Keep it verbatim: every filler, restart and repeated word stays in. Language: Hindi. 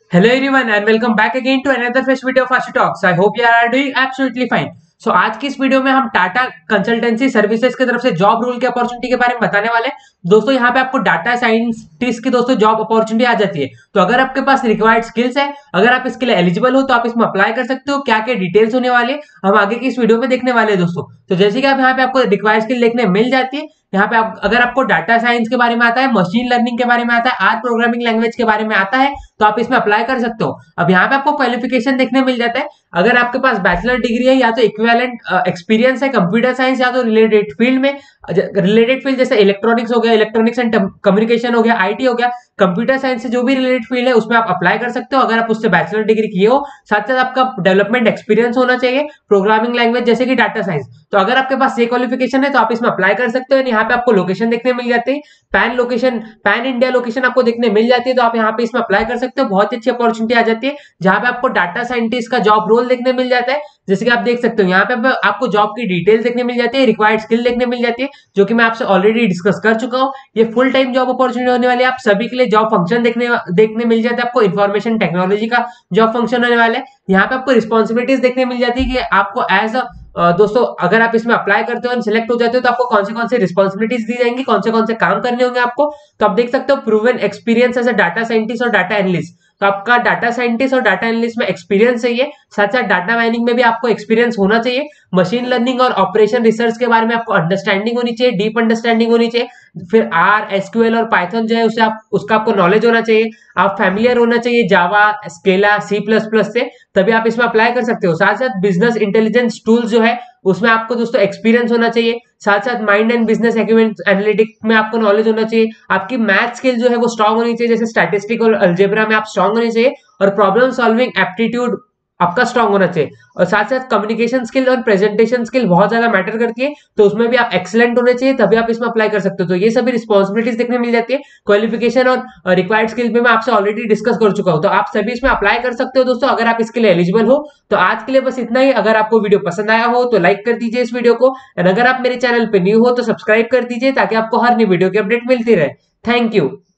Hello everyone and welcome back again to another fresh video of Ashi Talks. I hope you are doing absolutely fine. So आज की इस वीडियो में हम टाटा कंसल्टेंसी सर्विसेज की तरफ से जॉब रोल की अपॉर्चुनिटी के बारे में बताने वाले हैं। दोस्तों यहाँ पे आपको डाटा साइंटिस्ट की दोस्तों जॉब अपॉर्चुनिटी आ जाती है। तो अगर आपके पास रिक्वायर्ड स्किल्स है, अगर आप इसके लिए एलिजिबल हो तो आप इसमें अप्लाई कर सकते हो। क्या क्या डिटेल्स होने वाले हम आगे की इस वीडियो में देखने वाले हैं दोस्तों। तो जैसे कि आप यहाँ पे आपको रिक्वायर्ड स्किल देखने मिल जाती है। यहाँ पे आप अगर आपको डाटा साइंस के बारे में आता है, मशीन लर्निंग के बारे में आता है, आर प्रोग्रामिंग लैंग्वेज के बारे में आता है तो आप इसमें अप्लाई कर सकते हो। अब यहाँ पे आपको क्वालिफिकेशन देखने मिल जाता है। अगर आपके पास बैचलर डिग्री है या तो इक्विवेलेंट एक्सपीरियंस है कंप्यूटर साइंस या तो रिलेटेड फील्ड में, रिलेटेड फील्ड जैसे इलेक्ट्रॉनिक्स हो गया, इलेक्ट्रॉनिक्स एंड कम्युनिकेशन हो गया, आईटी हो गया, कंप्यूटर साइंस से जो भी रिलेटेड फील्ड है उसमें आप अप्लाई कर सकते हो। अगर आप उससे बैचलर डिग्री किए हो, साथ साथ आपका डेवलपमेंट एक्सपीरियंस होना चाहिए प्रोग्रामिंग लैंग्वेज जैसे कि डाटा साइंस। तो अगर आपके पास ये क्वालिफिकेशन है तो आप इसमें अप्लाई कर सकते हो। यहाँ पे आपको लोकेशन देखने मिल जाती है, pan location, pan India location आपको देखने मिल जाती है, तो आप यहाँ पे इसमें अप्लाई कर सकते हो। बहुत अच्छी अपॉर्चुनिटी आ जाती है जहां पे आपको डाटा साइंटिस्ट का जॉब रोल देखने मिल जाता है। जैसे कि आप देख सकते हो यहाँ पे आपको जॉब की डिटेल्स देखने मिल जाती है, रिक्वायर्ड स्किल देखने मिल जाती है, जो कि मैं आपसे ऑलरेडी डिस्कस कर चुका हूँ। ये फुल टाइम जॉब अपॉर्चुनिटी होने वाली है। आप सभी के लिए जॉब फंक्शन देखने देखने मिल जाता है। आपको इन्फॉर्मेशन टेक्नोलॉजी का जॉब फंक्शन होने वाला है। यहाँ पे आपको रिस्पॉन्सिबिलिटीज देखने मिल जाती है कि आपको एज अ दोस्तों अगर आप इसमें अप्लाई करते हो और सिलेक्ट हो जाते हो तो आपको कौन से कौन से रिस्पॉन्सिबिलिटीज दी जाएंगी, कौन से कौन से काम करने होंगे आपको। तो आप देख सकते हो proven experience as a data scientist और डाटा एनालिस्ट। तो आपका डाटा साइंटिस्ट और डाटा एनालिस्ट में एक्सपीरियंस चाहिए, साथ साथ डाटा माइनिंग में भी आपको एक्सपीरियंस होना चाहिए। मशीन लर्निंग और ऑपरेशन रिसर्च के बारे में आपको अंडरस्टैंडिंग होनी चाहिए, डीप अंडरस्टैंडिंग होनी चाहिए। फिर आर, एसक्यूएल और पाइथन जो है उसे आप उसका आपको नॉलेज होना चाहिए। आप फैमिलियर होना चाहिए Java, Scala, C plus plus से, तभी आप इसमें अप्लाई कर सकते हो। साथ साथ बिजनेस इंटेलिजेंस टूल्स जो है उसमें आपको दोस्तों एक्सपीरियंस होना चाहिए। साथ साथ माइंड एंड बिजनेस एनालिटिक्स में आपको नॉलेज होना चाहिए। आपकी मैथ स्किल जो है वो स्ट्रांग होनी चाहिए, जैसे स्टैटिस्टिक और अलजेब्रा में आप स्ट्रांग होनी चाहिए, और प्रॉब्लम सॉल्विंग एप्टीट्यूड आपका स्ट्रांग होना चाहिए। और साथ साथ कम्युनिकेशन स्किल और प्रेजेंटेशन स्किल बहुत ज्यादा मैटर करती है, तो उसमें भी आप एक्सीलेंट होने चाहिए, तभी आप इसमें अप्लाई कर सकते हो। तो ये सभी रिस्पॉन्सिबिलिटीज देखने मिल जाती है। क्वालिफिकेशन और रिक्वायर्ड स्किल पे मैं आपसे ऑलरेडी डिस्कस कर चुका हूं, तो आप सभी इसमें अप्लाई कर सकते हो दोस्तों अगर आप इसके लिए एलिजिबल हो। तो आज के लिए बस इतना ही। अगर आपको वीडियो पसंद आया हो तो लाइक कर दीजिए इस वीडियो को, एंड अगर आप मेरे चैनल पे न्यू हो तो सब्सक्राइब कर दीजिए ताकि आपको हर नई वीडियो की अपडेट मिलती रहे। Thank you.